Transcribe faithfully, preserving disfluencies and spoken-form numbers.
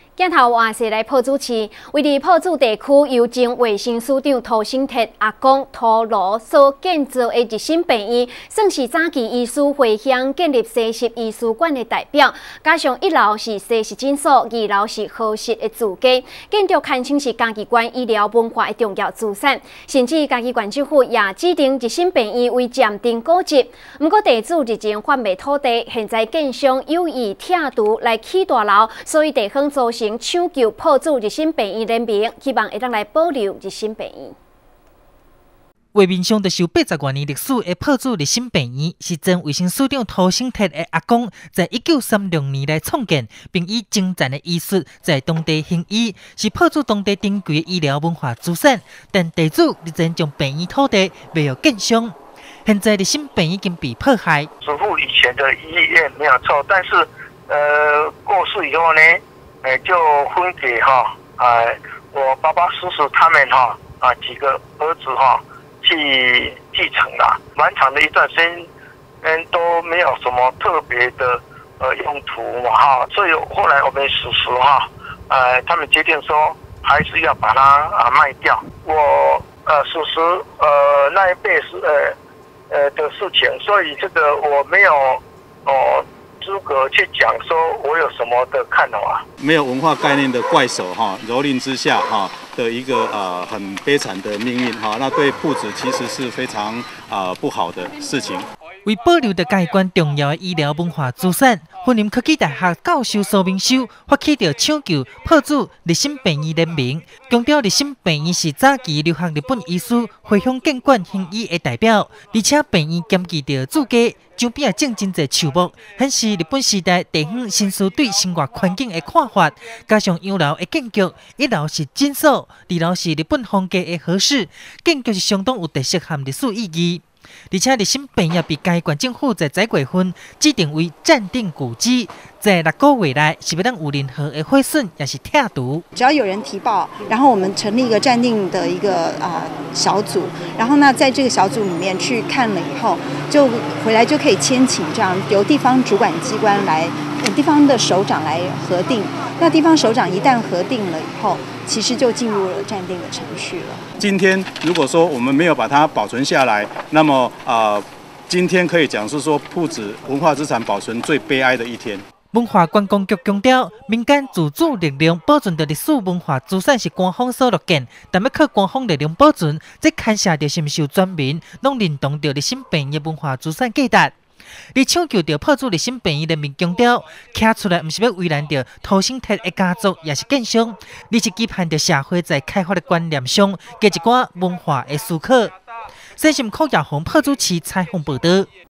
镜头换是来朴子市，位于朴子地区由前卫生署长涂省铁阿公涂罗所建造的日新病院，算是早期医师回乡建立西式医师馆的代表。加上一楼是西式诊所，二楼是和式的住家，建筑堪称是家己县医疗文化的重要资产。甚至家己县政府也指定日新病院为鉴定古迹。不过地主日前贩卖土地，现在建商有意拆除来起大楼，所以地方造成抢救朴子日新病院人民，希望会当来保留日新病院。 画面上就有八十多年历史的朴子日新病院，是前卫生署长涂省铁的阿公在一九三六年来创建，并以精湛的医术在当地行医，是朴子当地珍贵的医疗文化资产。但地主日前将病院土地卖予建商，现在日新病院已经被破坏。 祖父以前的医院没有错，但是呃过世以后呢？哎，就分给哈，哎，我爸爸、叔叔他们哈，啊几个儿子哈去继承了。蛮长的一段时间，嗯，都没有什么特别的呃用途嘛哈，所以后来我们叔叔哈，呃，他们决定说还是要把它啊卖掉。我呃叔叔呃那一辈是呃呃的事情，所以这个我没有哦。资格去讲说我有什么的看法， 没有文化概念的怪手哈，蹂躏之下哈的一个呃很悲惨的命运哈，那对朴子其实是非常啊、呃、不好的事情。 为保留着该县重要的医疗文化资产，云林科技大学教授苏明修发起着抢救朴子日新病院联名，强调日新病院是早期留学日本医师回乡建馆行医的代表，而且病院兼具着住家。周边也种真侪树木，显示日本时代地方新师对生活环境的看法。加上洋楼的建筑，一楼是诊所，二楼是日本风格的和室，建筑是相当有特色和历史意义。而且日新病院被该县政府在十月份指定为暂定古迹，在六个月内是不当有任何的毁损，也是拆除。 只要有人提报，然后我们成立一个暂定的一个啊、呃、小组，然后呢，在这个小组里面去看了以后，就回来就可以签请这样由地方主管机关来，地方的首长来核定。那地方首长一旦核定了以后，其实就进入了暂定的程序了。 今天如果说我们没有把它保存下来，那么啊、呃，今天可以讲是说朴子文化资产保存最悲哀的一天。 文化观光局强调，民间自主力量保存的历史文化资产是官方所乐见，但要靠官方力量保存，这牵涉到是毋是有全民拢认同着日新病院文化资产价值。你抢救着朴子日新病院人民强调，站出来毋是要为难着涂省铁的家族，也是建商，你是期盼着社会在开发的观念上，加一寡文化的思考。新闻口亚红朴子市采访报道。